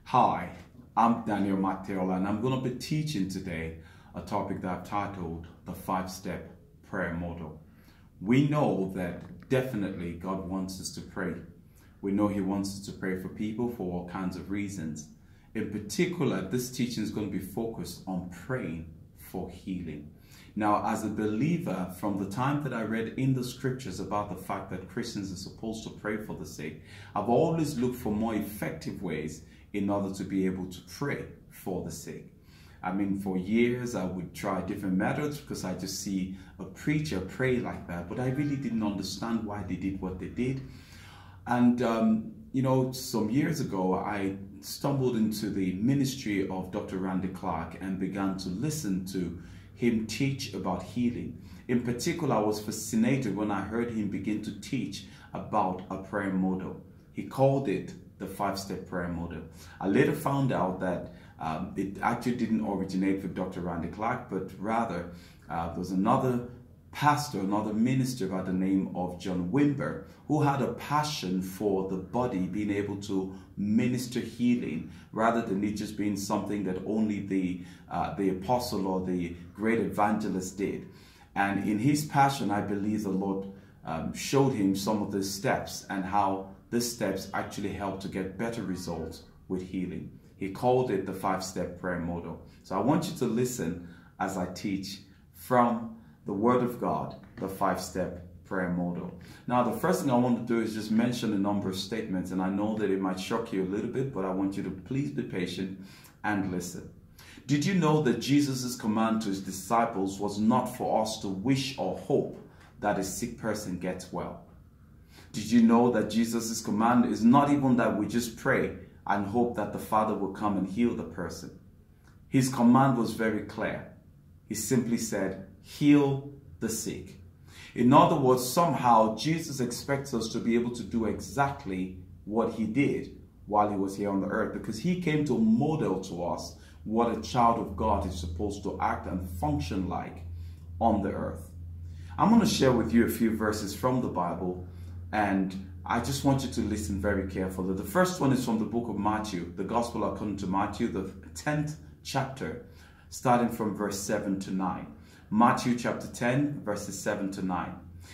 Hi, I'm Daniel Mateola, and I'm going to be teaching today a topic that I've titled the 5-step prayer model. We know that definitely God wants us to pray. We know He wants us to pray for people for all kinds of reasons. In particular, this teaching is going to be focused on praying for healing. Now, as a believer, from the time that I read in the scriptures about the fact that Christians are supposed to pray for the sick, I've always looked for more effective ways in order to be able to pray for the sick. I mean, for years I would try different methods because I just see a preacher pray like that, but I really didn't understand why they did what they did. And some years ago, I stumbled into the ministry of Dr. Randy Clark and began to listen to him teach about healing. In particular, I was fascinated when I heard him begin to teach about a prayer model. He called it the 5-step prayer model. I later found out that it actually didn't originate with Dr. Randy Clark, but rather there was another pastor, another minister by the name of John Wimber, who had a passion for the body being able to minister healing rather than it just being something that only the apostle or the great evangelist did. And in his passion, I believe the Lord showed him some of the steps and how these steps actually help to get better results with healing. He called it the 5-step prayer model. So I want you to listen as I teach from the Word of God, the 5-step prayer model. Now, the first thing I want to do is just mention a number of statements, and I know that it might shock you a little bit, but I want you to please be patient and listen. Did you know that Jesus' command to his disciples was not for us to wish or hope that a sick person gets well? Did you know that Jesus' command is not even that we just pray and hope that the Father will come and heal the person? His command was very clear. He simply said, heal the sick. In other words, somehow Jesus expects us to be able to do exactly what he did while he was here on the earth, because he came to model to us what a child of God is supposed to act and function like on the earth. I'm going to share with you a few verses from the Bible, and I just want you to listen very carefully. The first one is from the book of Matthew, the Gospel according to Matthew, the 10th chapter, starting from verse 7 to 9. Matthew chapter 10, verses 7 to 9.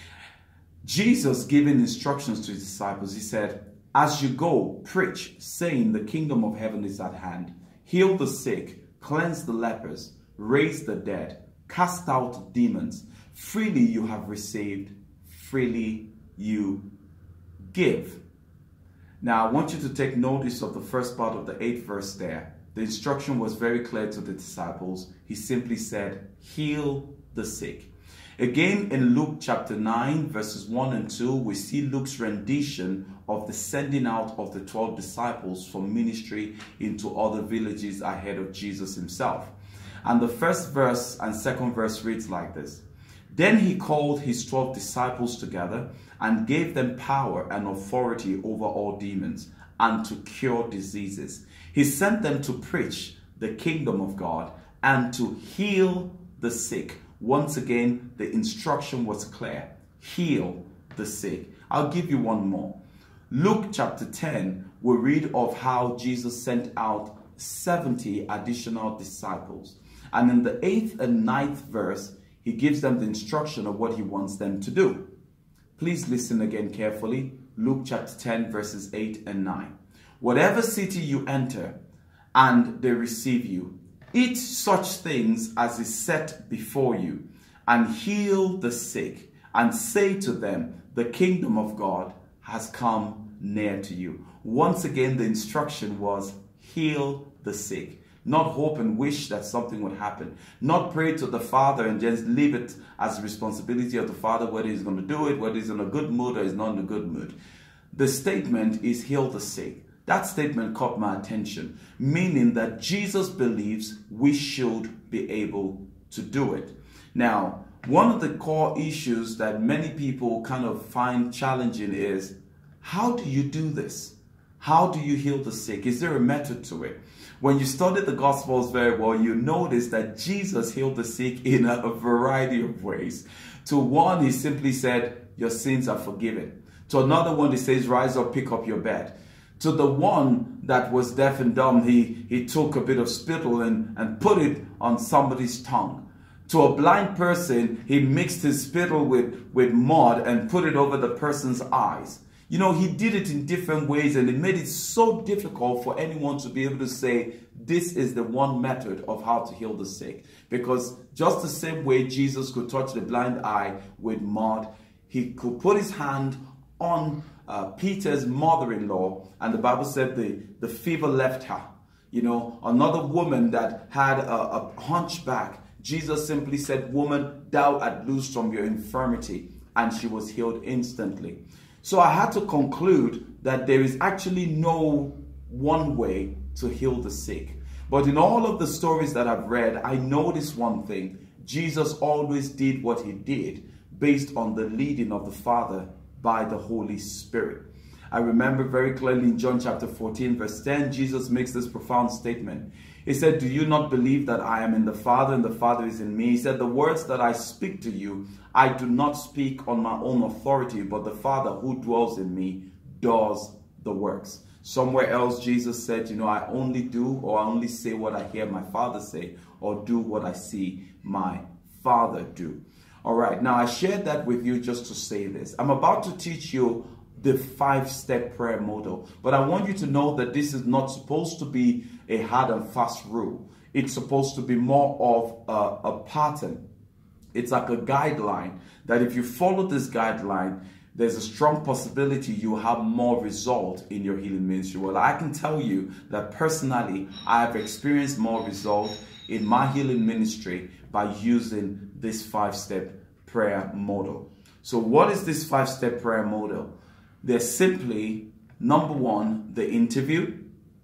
Jesus giving instructions to his disciples, he said, "As you go, preach, saying, the kingdom of heaven is at hand. Heal the sick, cleanse the lepers, raise the dead, cast out demons. Freely you have received, freely you give." Now, I want you to take notice of the first part of the 8th verse there. The instruction was very clear to the disciples. He simply said, heal the sick. Again, in Luke chapter 9, verses 1 and 2, we see Luke's rendition of the sending out of the 12 disciples for ministry into other villages ahead of Jesus himself. And the first verse and second verse reads like this. Then he called his 12 disciples together and gave them power and authority over all demons and to cure diseases. He sent them to preach the kingdom of God and to heal the sick. Once again, the instruction was clear. Heal the sick. I'll give you one more. Luke chapter 10, we read of how Jesus sent out 70 additional disciples. And in the 8th and 9th verse, he gives them the instruction of what he wants them to do. Please listen again carefully. Luke chapter 10, verses 8 and 9. Whatever city you enter and they receive you, eat such things as is set before you, and heal the sick, and say to them, the kingdom of God has come near to you. Once again, the instruction was heal the sick. Not hope and wish that something would happen. Not pray to the Father and just leave it as a responsibility of the Father, whether he's going to do it, whether he's in a good mood or he's not in a good mood. The statement is heal the sick. That statement caught my attention, meaning that Jesus believes we should be able to do it. Now, one of the core issues that many people kind of find challenging is, how do you do this? How do you heal the sick? Is there a method to it? When you study the Gospels very well, you notice that Jesus healed the sick in a variety of ways. To one, he simply said, your sins are forgiven. To another one, he says, rise up, pick up your bed. To the one that was deaf and dumb, he took a bit of spittle and put it on somebody's tongue. To a blind person, he mixed his spittle with mud and put it over the person's eyes. You know, he did it in different ways, and it made it so difficult for anyone to be able to say, this is the one method of how to heal the sick. Because just the same way Jesus could touch the blind eye with mud, he could put his hand on Peter's mother-in-law, and the Bible said the fever left her. You know, another woman that had a hunchback, Jesus simply said, woman, thou art loosed from your infirmity, and she was healed instantly. So I had to conclude that there is actually no one way to heal the sick. But in all of the stories that I've read, I noticed one thing. Jesus always did what he did based on the leading of the Father by the Holy Spirit. I remember very clearly in John chapter 14 verse 10, Jesus makes this profound statement. He said, do you not believe that I am in the Father and the Father is in me? He said, the words that I speak to you, I do not speak on my own authority, but the Father who dwells in me does the works. Somewhere else, Jesus said, you know, I only do or I only say what I hear my Father say, or do what I see my Father do. All right, now I shared that with you just to say this. I'm about to teach you the 5-step prayer model, but I want you to know that this is not supposed to be a hard and fast rule. It's supposed to be more of a pattern. It's like a guideline that if you follow this guideline, there's a strong possibility you have more result in your healing ministry. Well, I can tell you that personally, I have experienced more result in my healing ministry by using this 5-step prayer model. So what is this 5-step prayer model? There's simply, number 1, the interview.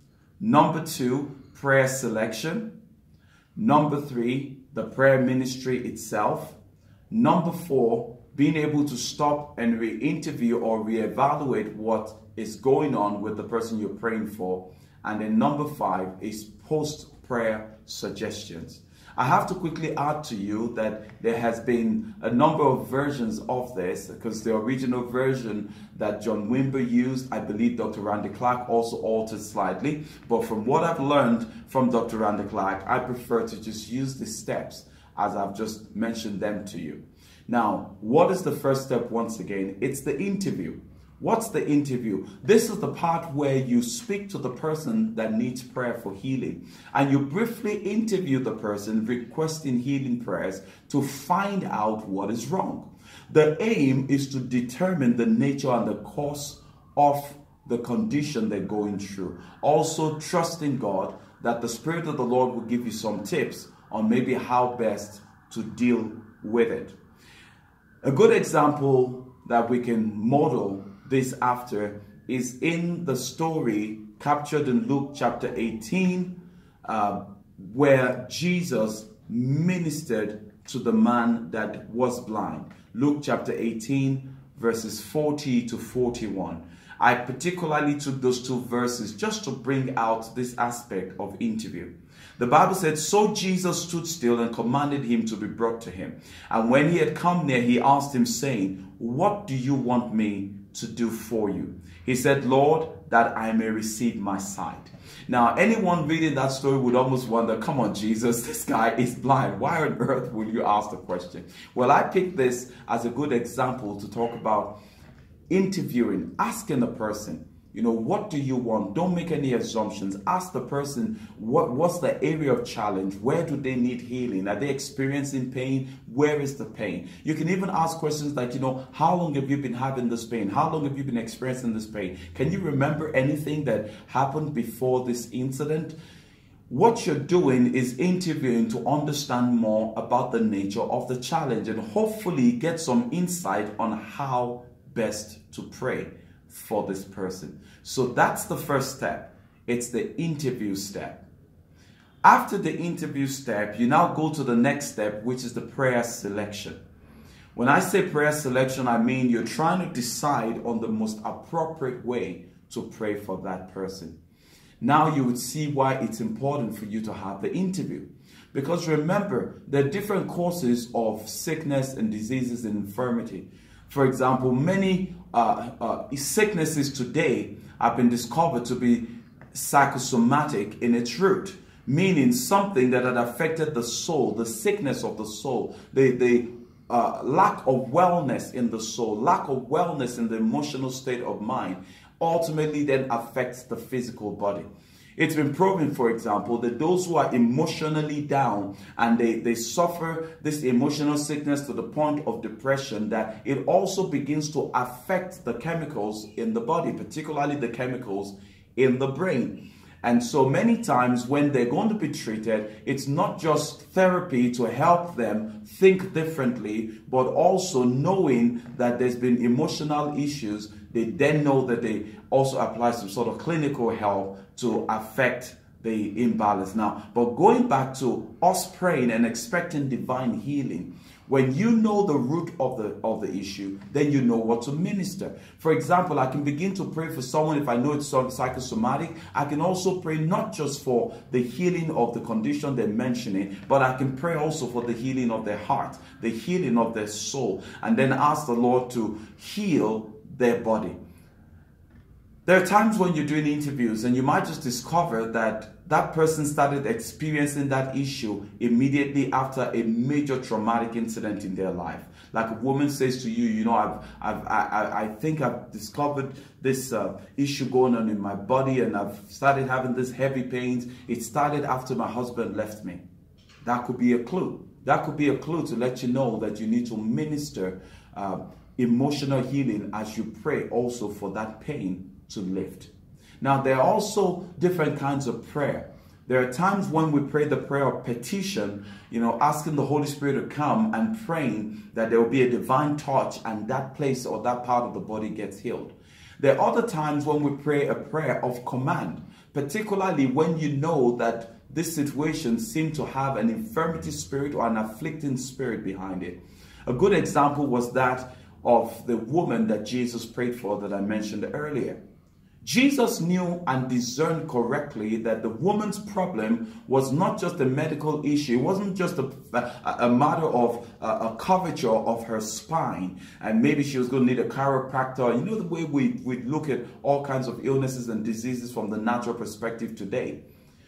Number 2, prayer selection. Number 3, the prayer ministry itself. Number 4, being able to stop and re-interview or re-evaluate what is going on with the person you're praying for. And then number 5 is post-prayer suggestions. I have to quickly add to you that there has been a number of versions of this, because the original version that John Wimber used, I believe Dr. Randy Clark also altered slightly. But from what I've learned from Dr. Randy Clark, I prefer to just use the steps as I've just mentioned them to you. Now, what is the first step once again? It's the interview. What's the interview? This is the part where you speak to the person that needs prayer for healing, and you briefly interview the person requesting healing prayers to find out what is wrong. The aim is to determine the nature and the cause of the condition they're going through. Also trusting God that the Spirit of the Lord will give you some tips on maybe how best to deal with it. A good example that we can model this after is in the story captured in Luke chapter 18, where Jesus ministered to the man that was blind. Luke chapter 18, verses 40 to 41. I particularly took those 2 verses just to bring out this aspect of interview. The Bible said, so Jesus stood still and commanded him to be brought to him. And when he had come near, he asked him, saying, what do you want me to do for you? He said, Lord, that I may receive my sight. Now, anyone reading that story would almost wonder, come on, Jesus, this guy is blind. Why on earth will you ask the question? Well, I picked this as a good example to talk about interviewing, asking the person, you know, what do you want? Don't make any assumptions. Ask the person, what's the area of challenge? Where do they need healing? Are they experiencing pain? Where is the pain? You can even ask questions like, you know, how long have you been having this pain? How long have you been experiencing this pain? Can you remember anything that happened before this incident? What you're doing is interviewing to understand more about the nature of the challenge and hopefully get some insight on how best to pray for this person. So that's the first step. It's the interview step. After the interview step, you now go to the next step, which is the prayer selection. When I say prayer selection, I mean you're trying to decide on the most appropriate way to pray for that person. Now you would see why it's important for you to have the interview. Because remember, there are different causes of sickness and diseases and infirmity. For example, many sicknesses today have been discovered to be psychosomatic in its root, meaning something that had affected the soul, the sickness of the soul, the lack of wellness in the soul, lack of wellness in the emotional state of mind, ultimately then affects the physical body. It's been proven, for example, that those who are emotionally down and they suffer this emotional sickness to the point of depression, that it also begins to affect the chemicals in the body, particularly the chemicals in the brain. And so many times when they're going to be treated, it's not just therapy to help them think differently, but also knowing that there's been emotional issues. They then know that they also apply some sort of clinical help to affect the imbalance. Now, but going back to us praying and expecting divine healing, when you know the root of the issue, then you know what to minister. For example, I can begin to pray for someone if I know it's psychosomatic. I can also pray not just for the healing of the condition they're mentioning, but I can pray also for the healing of their heart, the healing of their soul, and then ask the Lord to heal their body. There are times when you're doing interviews and you might just discover that that person started experiencing that issue immediately after a major traumatic incident in their life. Like a woman says to you, you know, I think I've discovered this issue going on in my body, and I've started having this heavy pains. It started after my husband left me. That could be a clue. That could be a clue to let you know that you need to minister emotional healing as you pray also for that pain to lift. Now, there are also different kinds of prayer. There are times when we pray the prayer of petition, you know, asking the Holy Spirit to come and praying that there will be a divine touch and that place or that part of the body gets healed. There are other times when we pray a prayer of command, particularly when you know that this situation seems to have an infirmity spirit or an afflicting spirit behind it. A good example was that of the woman that Jesus prayed for that I mentioned earlier. Jesus knew and discerned correctly that the woman's problem was not just a medical issue. It wasn't just a matter of a curvature of her spine, and maybe she was going to need a chiropractor. You know the way we look at all kinds of illnesses and diseases from the natural perspective today.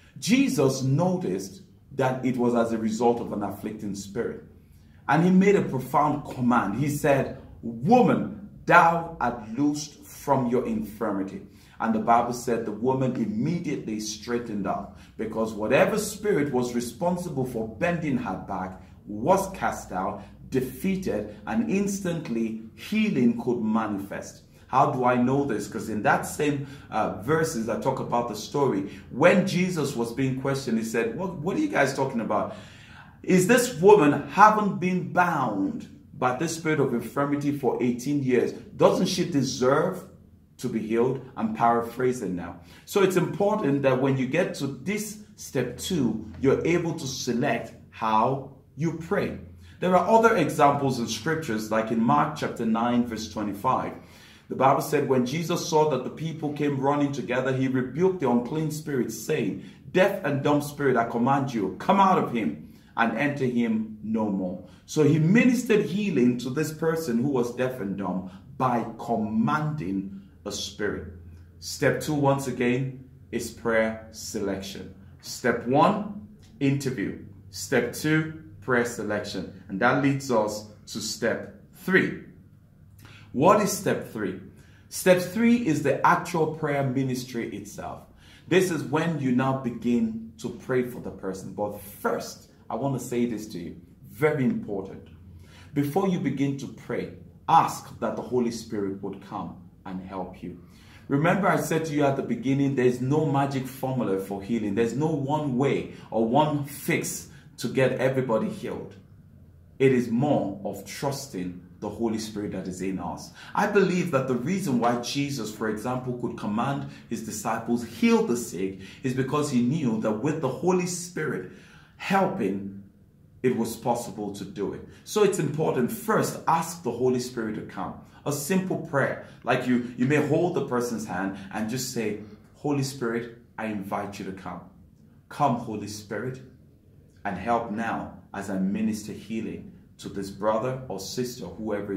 Jesus noticed that it was as a result of an afflicting spirit. And he made a profound command. He said, "Woman, thou art loosed from your infirmity." And the Bible said the woman immediately straightened up, because whatever spirit was responsible for bending her back was cast out, defeated, and instantly healing could manifest. How do I know this? Because in that same verses I talk about the story, when Jesus was being questioned, he said, what are you guys talking about? Is this woman haven't been bound by this spirit of infirmity for 18 years? Doesn't she deserve to be healed? I'm paraphrasing now. So it's important that when you get to this step 2, you're able to select how you pray. There are other examples in scriptures, like in Mark chapter 9, verse 25. The Bible said, when Jesus saw that the people came running together, he rebuked the unclean spirit, saying, "Deaf and dumb spirit, I command you, come out of him and enter him no more." So he ministered healing to this person who was deaf and dumb by commanding a spirit. Step 2, once again, is prayer selection. Step 1, interview. Step 2, prayer selection. And that leads us to step 3. What is step 3? Step 3 is the actual prayer ministry itself. This is when you now begin to pray for the person. But first, I want to say this to you. Very important. Before you begin to pray, ask that the Holy Spirit would come and help you. Remember, I said to you at the beginning, there's no magic formula for healing. There's no one way or one fix to get everybody healed. It is more of trusting the Holy Spirit that is in us. I believe that the reason why Jesus, for example, could command his disciples heal the sick is because he knew that with the Holy Spirit helping, it was possible to do it. So it's important. First, ask the Holy Spirit to come. A simple prayer, like you may hold the person's hand and just say, "Holy Spirit, I invite you to come. Come, Holy Spirit, and help now as I minister healing to this brother or sister, whoever is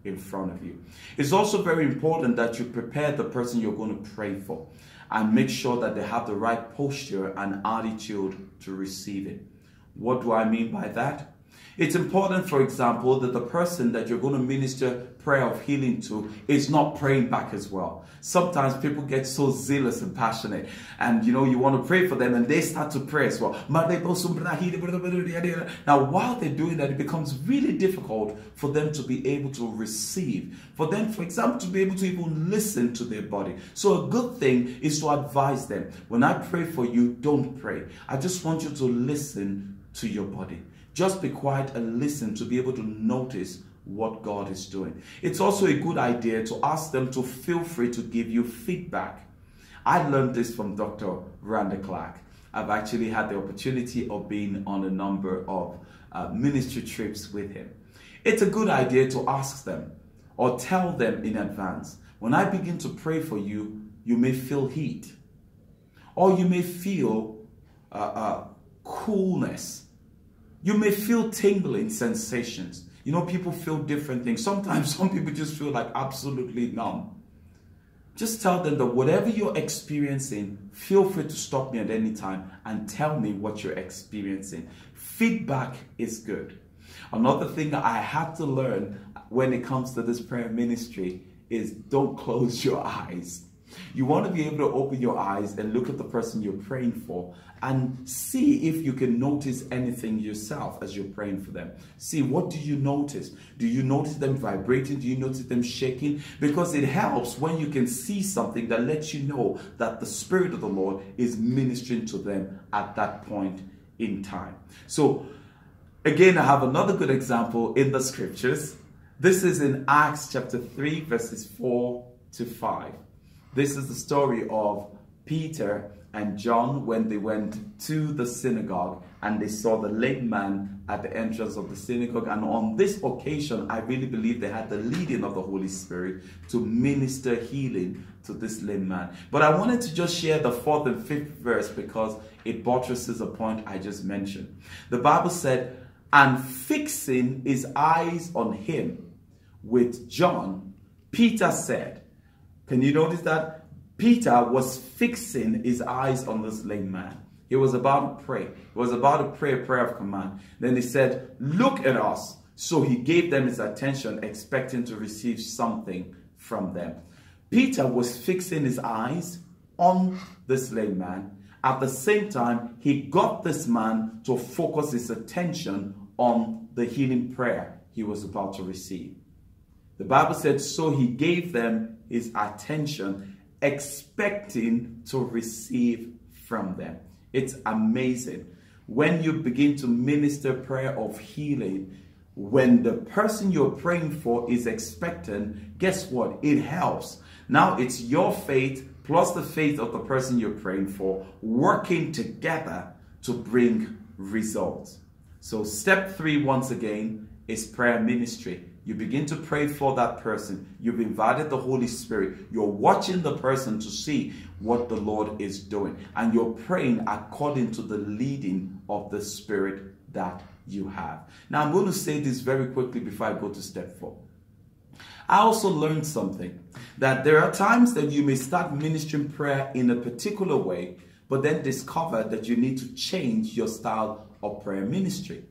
in front of you. It's also very important that you prepare the person you're going to pray for and make sure that they have the right posture and attitude to receive it. What do I mean by that? It's important, for example, that the person that you're going to minister prayer of healing to is not praying back as well. Sometimes people get so zealous and passionate, and you want to pray for them and they start to pray as well. Now while they're doing that, it becomes really difficult for them to be able to receive, for them, for example, to be able to even listen to their body. So a good thing is to advise them, when I pray for you, don't pray. I just want you to listen to your body. Just be quiet and listen to be able to notice what God is doing. It's also a good idea to ask them to feel free to give you feedback. I learned this from Dr. Randa Clark. I've actually had the opportunity of being on a number of ministry trips with him. It's a good idea to ask them or tell them in advance, when I begin to pray for you, you may feel heat, or you may feel coolness. You may feel tingling sensations. People feel different things. Sometimes some people just feel like absolutely numb. Just tell them that whatever you're experiencing, feel free to stop me at any time and tell me what you're experiencing. Feedback is good. Another thing that I had to learn when it comes to this prayer ministry is don't close your eyes. You want to be able to open your eyes and look at the person you're praying for and see if you can notice anything yourself as you're praying for them. See, what do you notice? Do you notice them vibrating? Do you notice them shaking? Because it helps when you can see something that lets you know that the Spirit of the Lord is ministering to them at that point in time. So, again, I have another good example in the scriptures. This is in Acts chapter 3, verses 4 to 5. This is the story of Peter and John when they went to the synagogue and they saw the lame man at the entrance of the synagogue. And on this occasion, I really believe they had the leading of the Holy Spirit to minister healing to this lame man. But I wanted to just share the 4th and 5th verse because it buttresses a point I just mentioned. The Bible said, and fixing his eyes on him with John, Peter said, can you notice that? Peter was fixing his eyes on this lame man. He was about to pray. He was about to pray a prayer of command. Then he said, look at us. So he gave them his attention, expecting to receive something from them. Peter was fixing his eyes on this lame man. At the same time, he got this man to focus his attention on the healing prayer he was about to receive. The Bible said, so he gave them his attention, expecting to receive from them. It's amazing. When you begin to minister prayer of healing, when the person you're praying for is expectant, guess what? It helps. Now it's your faith plus the faith of the person you're praying for working together to bring results. So step 3, once again, is prayer ministry. You begin to pray for that person. You've invited the Holy Spirit. You're watching the person to see what the Lord is doing. And you're praying according to the leading of the Spirit that you have. Now, I'm going to say this very quickly before I go to step 4. I also learned something, that there are times that you may start ministering prayer in a particular way, but then discover that you need to change your style of prayer ministry.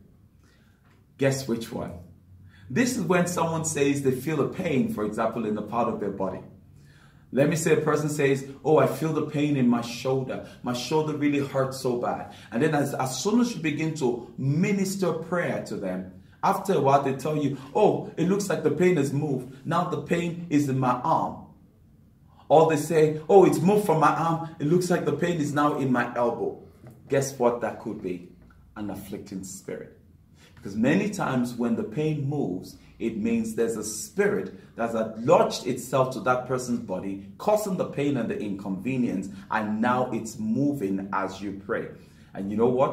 Guess which one? This is when someone says they feel a pain, for example, in a part of their body. Let me say a person says, oh, I feel the pain in my shoulder. My shoulder really hurts so bad. And then as soon as you begin to minister prayer to them, after a while they tell you, oh, it looks like the pain has moved. Now the pain is in my arm. Or they say, oh, it's moved from my arm. It looks like the pain is now in my elbow. Guess what that could be? An afflicting spirit. Because many times when the pain moves, it means there's a spirit that's lodged itself to that person's body, causing the pain and the inconvenience, and now it's moving as you pray. And you know what?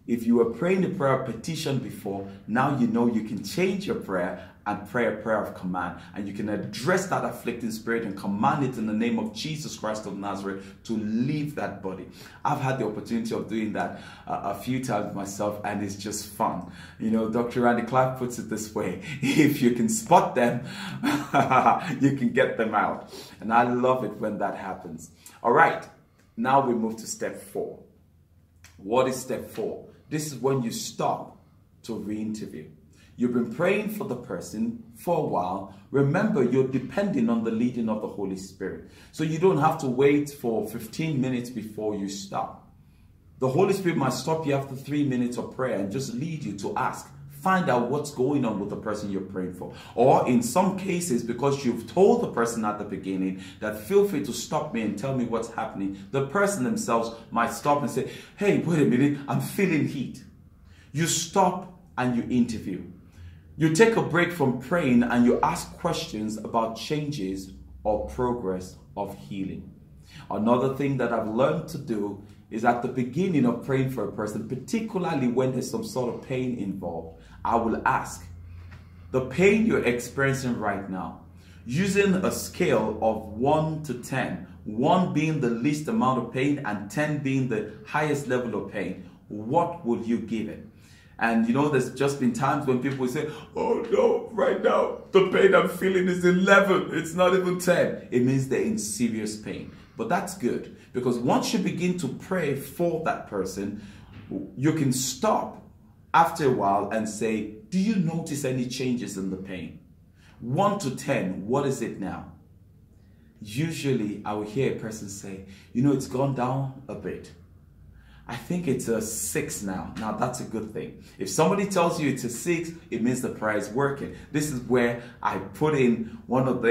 If you were praying the prayer of petition before, now you know you can change your prayer and pray a prayer of command. And you can address that afflicting spirit and command it in the name of Jesus Christ of Nazareth to leave that body. I've had the opportunity of doing that a few times myself, and it's just fun. You know, Dr. Randy Clark puts it this way: if you can spot them, you can get them out. And I love it when that happens. All right, now we move to step 4. What is step 4? This is when you stop to re-interview. You've been praying for the person for a while. Remember, you're depending on the leading of the Holy Spirit. So you don't have to wait for 15 minutes before you stop. The Holy Spirit might stop you after 3 minutes of prayer and just lead you to ask. Find out what's going on with the person you're praying for. Or in some cases, because you've told the person at the beginning that feel free to stop me and tell me what's happening, the person themselves might stop and say, hey, wait a minute, I'm feeling heat. You stop and you interview. You take a break from praying and you ask questions about changes or progress of healing. Another thing that I've learned to do is at the beginning of praying for a person, particularly when there's some sort of pain involved, I will ask, the pain you're experiencing right now, using a scale of 1 to 10, 1 being the least amount of pain and 10 being the highest level of pain, what would you give it? And you know, there's just been times when people will say, oh no, right now, the pain I'm feeling is 11, it's not even 10. It means they're in serious pain. But that's good, because once you begin to pray for that person, you can stop after a while and say, do you notice any changes in the pain? 1 to 10, what is it now? Usually I will hear a person say, you know, it's gone down a bit. I think it's a 6 now. Now that's a good thing. If somebody tells you it's a 6, it means the prayer is working. This is where I put in one of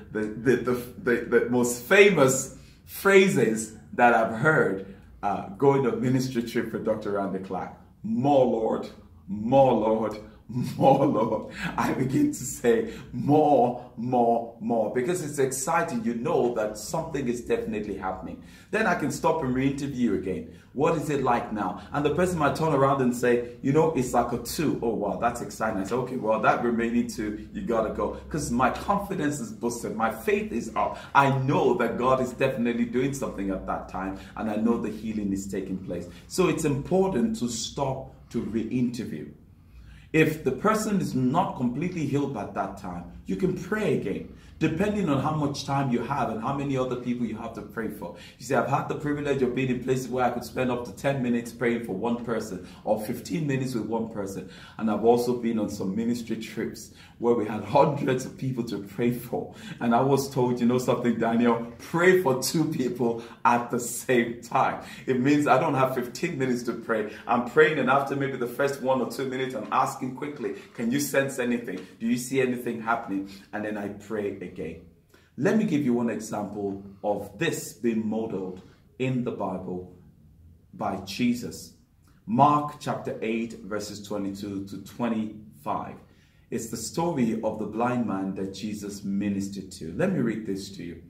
the most famous phrases that I've heard going on a ministry trip for Dr. Randy Clark. More Lord, more Lord, more Lord. I begin to say more, more, more, because it's exciting. You know that something is definitely happening. Then I can stop and re-interview again. What is it like now? And the person might turn around and say, you know, it's like a 2. Oh, wow, that's exciting. I say, okay, well, that remaining 2, you gotta go. Because my confidence is boosted. My faith is up. I know that God is definitely doing something at that time. And I know the healing is taking place. So it's important to stop to re-interview. If the person is not completely healed at that time, you can pray again, depending on how much time you have and how many other people you have to pray for. You see, I've had the privilege of being in places where I could spend up to 10 minutes praying for one person or 15 minutes with one person. And I've also been on some ministry trips where we had hundreds of people to pray for. And I was told, you know something, Daniel, pray for 2 people at the same time. It means I don't have 15 minutes to pray. I'm praying, and after maybe the first 1 or 2 minutes, I'm asking quickly, can you sense anything? Do you see anything happening? And then I pray again. Let me give you one example of this being modeled in the Bible by Jesus. Mark chapter 8, verses 22 to 25. It's the story of the blind man that Jesus ministered to. Let me read this to you.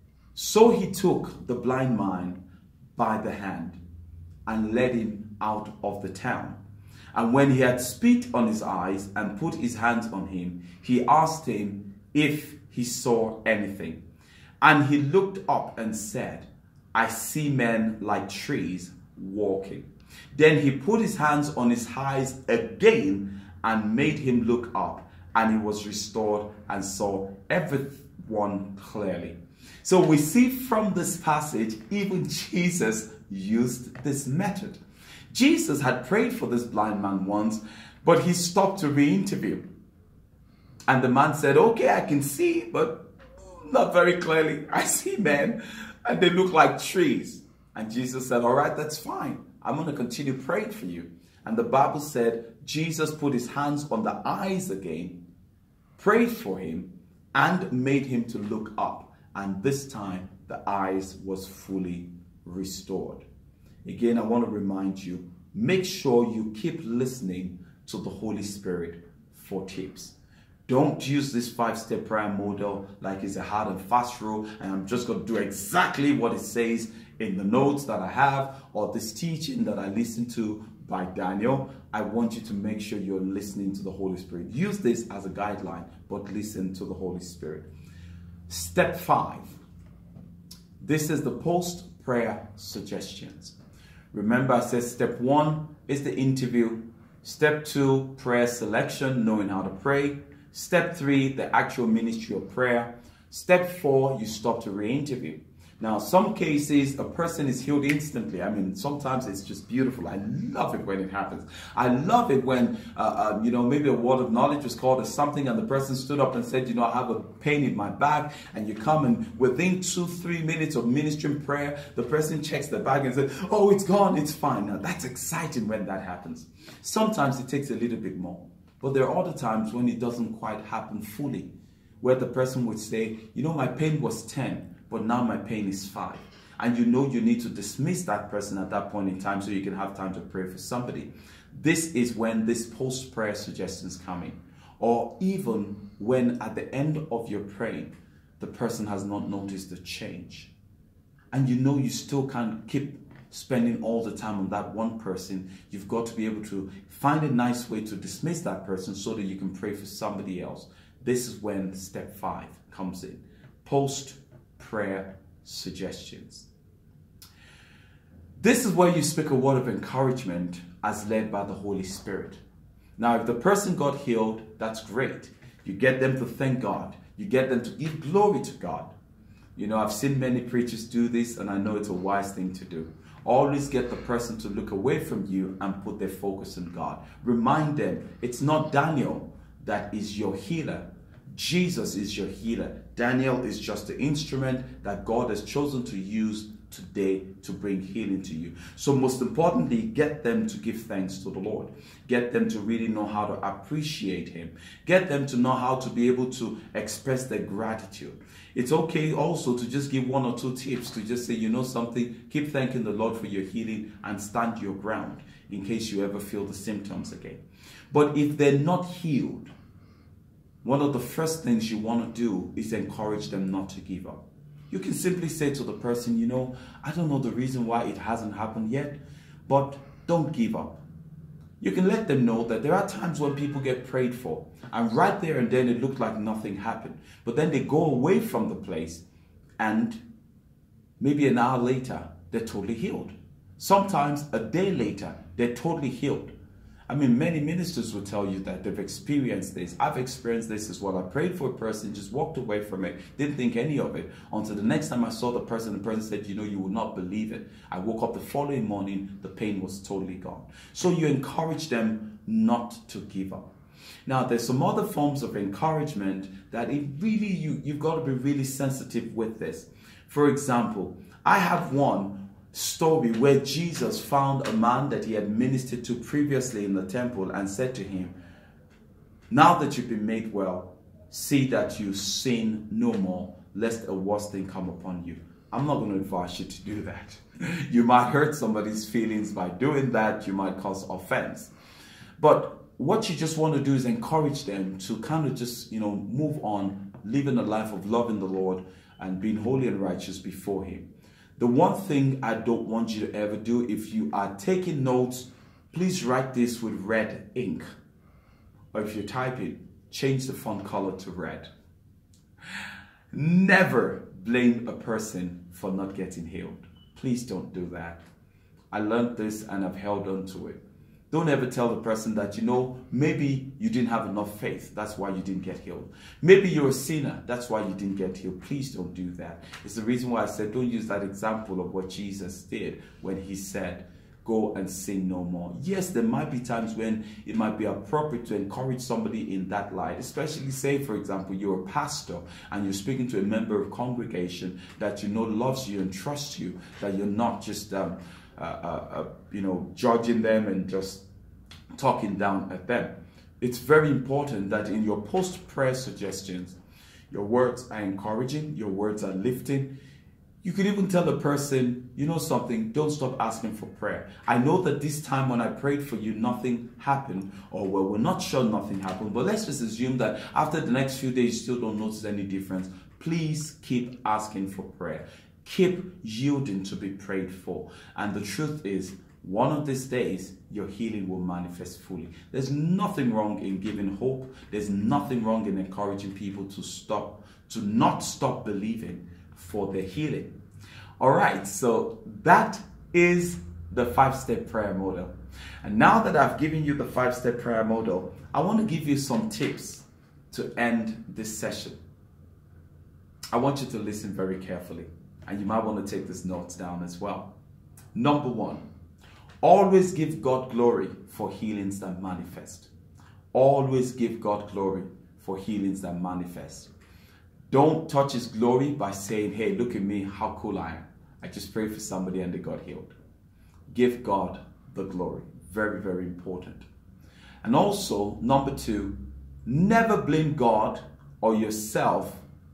So he took the blind man by the hand and led him out of the town. And when he had spit on his eyes and put his hands on him, he asked him if he saw anything. And he looked up and said, I see men like trees walking. Then he put his hands on his eyes again and made him look up, and he was restored and saw everyone clearly. So we see from this passage, even Jesus used this method. Jesus had prayed for this blind man once, but he stopped to re-interview. And the man said, okay, I can see, but not very clearly. I see men, and they look like trees. And Jesus said, all right, that's fine. I'm going to continue praying for you. And the Bible said Jesus put his hands on the eyes again, prayed for him, and made him to look up. And this time, the eyes was fully restored. Again, I want to remind you, make sure you keep listening to the Holy Spirit for tips. Don't use this 5-step prayer model like it's a hard and fast rule and I'm just going to do exactly what it says. in the notes that I have or this teaching that I listened to by Daniel, I want you to make sure you're listening to the Holy Spirit. Use this as a guideline, but listen to the Holy Spirit. Step 5. This is the post-prayer suggestions. Remember, I said step 1 is the interview. Step 2, prayer selection, knowing how to pray. Step 3, the actual ministry of prayer. Step 4, you stop to re-interview. Now, some cases, a person is healed instantly. I mean, sometimes it's just beautiful. I love it when it happens. I love it when, maybe a word of knowledge was called or something, and the person stood up and said, I have a pain in my back, and you come and within 2-3 minutes of ministering prayer, the person checks the bag and says, oh, it's gone, it's fine. Now, that's exciting when that happens. Sometimes it takes a little bit more, but there are other times when it doesn't quite happen fully, where the person would say, my pain was 10. But now my pain is 5. And you need to dismiss that person at that point in time so you can have time to pray for somebody. This is when this post-prayer suggestions come in. Or even when at the end of your praying, the person has not noticed the change. And you still can't keep spending all the time on that one person. You've got to be able to find a nice way to dismiss that person so that you can pray for somebody else. This is when step 5 comes in. Post-prayer suggestions. This is where you speak a word of encouragement as led by the Holy Spirit. Now, if the person got healed, that's great. You get them to thank God. You get them to give glory to God. I've seen many preachers do this, and I know it's a wise thing to do. Always get the person to look away from you and put their focus on God. Remind them, it's not Daniel that is your healer. Jesus is your healer. Daniel is just the instrument that God has chosen to use today to bring healing to you. So most importantly, get them to give thanks to the Lord. Get them to really know how to appreciate Him. Get them to know how to be able to express their gratitude. It's okay also to just give 1 or 2 tips to just say, something, keep thanking the Lord for your healing and stand your ground in case you ever feel the symptoms again. But if they're not healed, one of the first things you want to do is encourage them not to give up. You can simply say to the person, I don't know the reason why it hasn't happened yet, but don't give up. You can let them know that there are times when people get prayed for, and right there and then it looked like nothing happened. But then they go away from the place, and maybe an hour later, they're totally healed. Sometimes a day later, they're totally healed. I mean, many ministers will tell you that they've experienced this. I've experienced this as well. I prayed for a person, just walked away from it, didn't think any of it. Until the next time I saw the person said, you will not believe it. I woke up the following morning, the pain was totally gone. So you encourage them not to give up. Now, there's some other forms of encouragement that you've got to be really sensitive with this. For example, I have one story where Jesus found a man that he had ministered to previously in the temple and said to him, now that you've been made well, see that you sin no more, lest a worse thing come upon you. I'm not going to advise you to do that. You might hurt somebody's feelings by doing that. You might cause offense. But what you just want to do is encourage them to kind of just, move on, living a life of loving the Lord and being holy and righteous before Him. The one thing I don't want you to ever do, if you are taking notes, please write this with red ink. Or if you type it, change the font color to red. Never blame a person for not getting healed. Please don't do that. I learned this and I've held on to it. Don't ever tell the person that, maybe you didn't have enough faith. That's why you didn't get healed. Maybe you're a sinner. That's why you didn't get healed. Please don't do that. It's the reason why I said don't use that example of what Jesus did when He said, go and sin no more. Yes, there might be times when it might be appropriate to encourage somebody in that light, especially say, for example, you're a pastor and you're speaking to a member of congregation that loves you and trusts you, that you're not just judging them and just talking down at them. It's very important that in your post-prayer suggestions, your words are encouraging, your words are lifting. You could even tell a person, something, don't stop asking for prayer. I know that this time when I prayed for you, nothing happened, or well, we're not sure nothing happened, but let's just assume that after the next few days, you still don't notice any difference. Please keep asking for prayer. Keep yielding to be prayed for. And the truth is, one of these days, your healing will manifest fully. There's nothing wrong in giving hope. There's nothing wrong in encouraging people to not stop believing for their healing. All right, so that is the 5-step prayer model. And now that I've given you the 5-step prayer model, I want to give you some tips to end this session. I want you to listen very carefully, and you might want to take these notes down as well. Number 1, always give God glory for healings that manifest. Always give God glory for healings that manifest. Don't touch his glory by saying, hey, look at me, how cool I am. I just prayed for somebody and they got healed. Give God the glory. Very, very important. And also, number 2, never blame God or yourself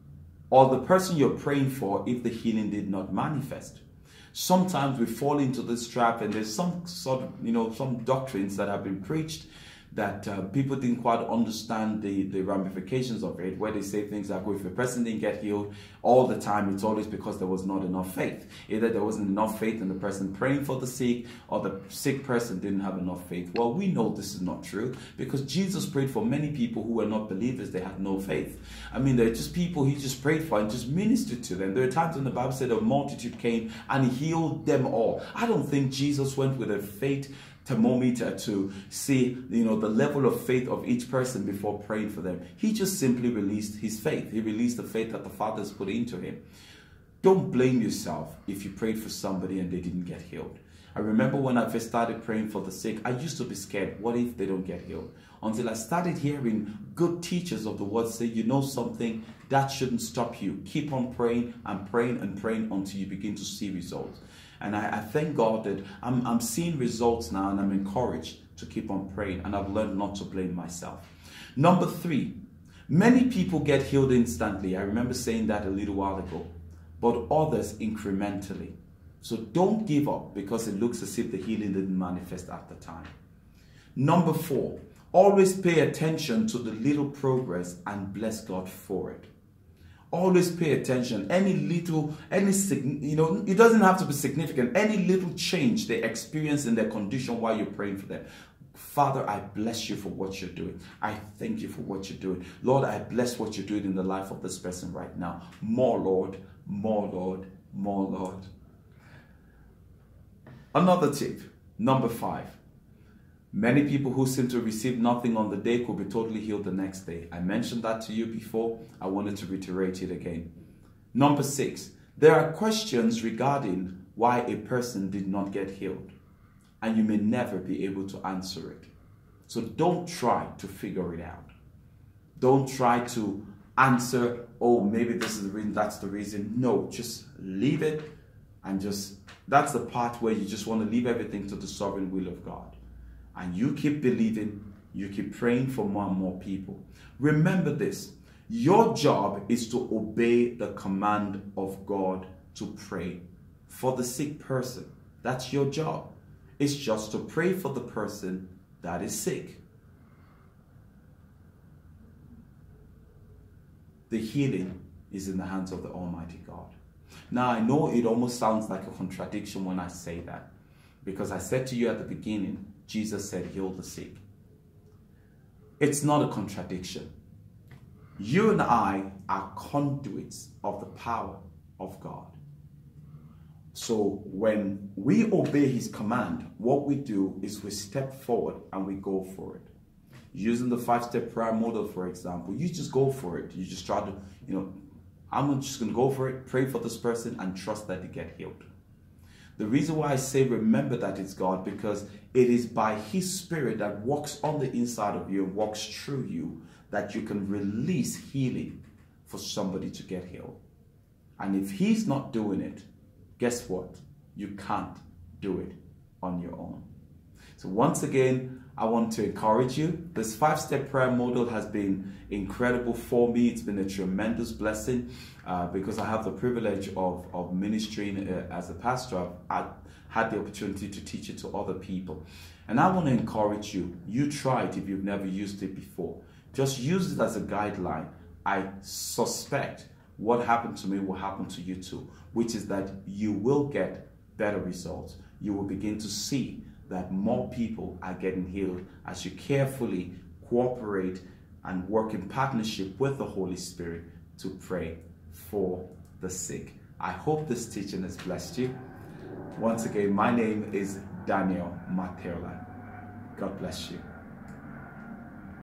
or the person you're praying for if the healing did not manifest. Sometimes we fall into this trap, and there's some sort of, some doctrines that have been preached that people didn't quite understand the ramifications of it, where they say things like, well, if a person didn't get healed all the time, it's always because there was not enough faith. Either there wasn't enough faith in the person praying for the sick, or the sick person didn't have enough faith. Well, we know this is not true, because Jesus prayed for many people who were not believers. They had no faith. I mean, they're just people he just prayed for and just ministered to them. There are times when the Bible said a multitude came and he healed them all. I don't think Jesus went with a faith thermometer to see, the level of faith of each person before praying for them. He just simply released his faith. He released the faith that the Father has put into him. Don't blame yourself if you prayed for somebody and they didn't get healed. I remember when I first started praying for the sick, I used to be scared. What if they don't get healed? Until I started hearing good teachers of the word say, you know something, that shouldn't stop you. Keep on praying and praying and praying until you begin to see results. And I thank God that I'm seeing results now, and I'm encouraged to keep on praying, and I've learned not to blame myself. Number 3, many people get healed instantly. I remember saying that a little while ago, but others incrementally. So don't give up because it looks as if the healing didn't manifest at the time. Number 4, always pay attention to the little progress and bless God for it. Always pay attention. It doesn't have to be significant. Any little change they experience in their condition while you're praying for them. Father, I bless you for what you're doing. I thank you for what you're doing. Lord, I bless what you're doing in the life of this person right now. More, Lord, more, Lord, more, Lord. Another tip, number 5. Many people who seem to receive nothing on the day could be totally healed the next day. I mentioned that to you before. I wanted to reiterate it again. Number 6, there are questions regarding why a person did not get healed, and you may never be able to answer it. So don't try to figure it out. Don't try to answer, oh, maybe this is the reason, that's the reason. No, just leave it, and that's the part where you just want to leave everything to the sovereign will of God. And you keep believing, you keep praying for more and more people. Remember this, your job is to obey the command of God to pray for the sick person. That's your job. It's just to pray for the person that is sick. The healing is in the hands of the Almighty God. Now, I know it almost sounds like a contradiction when I say that, because I said to you at the beginning, Jesus said, heal the sick. It's not a contradiction. You and I are conduits of the power of God. So when we obey his command, what we do is we step forward and we go for it. Using the 5-step prayer model, for example, you just go for it. You just try to, I'm just going to go for it, pray for this person, and trust that they get healed. The reason why I say remember that it's God, because it is by his Spirit that walks on the inside of you and walks through you that you can release healing for somebody to get healed. And if he's not doing it, guess what? You can't do it on your own. So once again, I want to encourage you. This 5-step prayer model has been incredible for me. It's been a tremendous blessing because I have the privilege of ministering as a pastor. I've had the opportunity to teach it to other people. And I want to encourage you. You try it if you've never used it before. Just use it as a guideline. I suspect what happened to me will happen to you too, which is that you will get better results. You will begin to see that more people are getting healed as you carefully cooperate and work in partnership with the Holy Spirit to pray for the sick. I hope this teaching has blessed you. Once again, my name is Daniel Mateola. God bless you.